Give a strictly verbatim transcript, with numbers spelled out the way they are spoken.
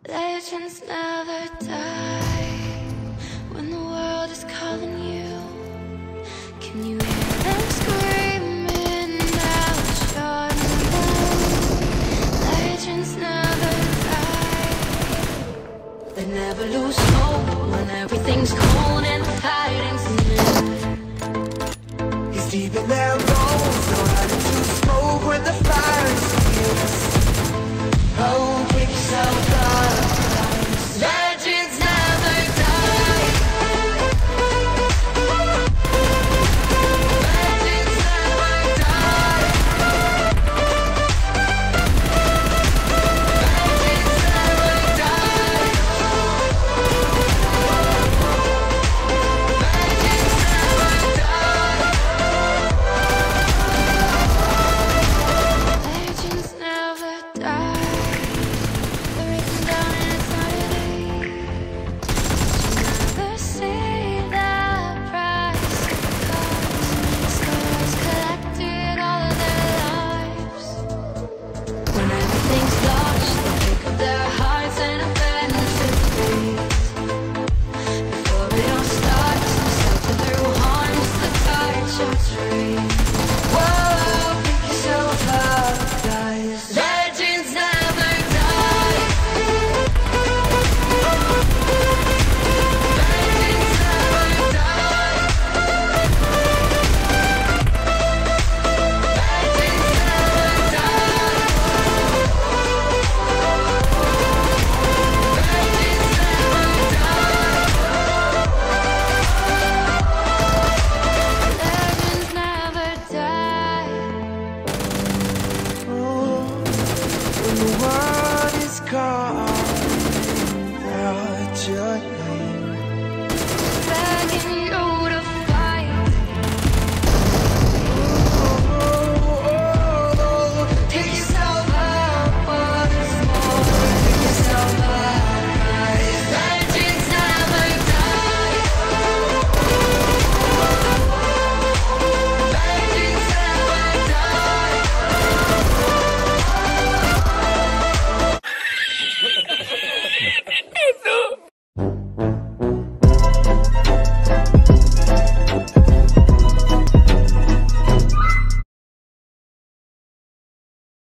Legends never die when the world is calling you. Can you hear them screaming out your name? Legends never die. They never lose hope when everything's cold and the fighting's near. He's deep in their bones, know how to smoke when the fire is fierce. Oh, keep yourself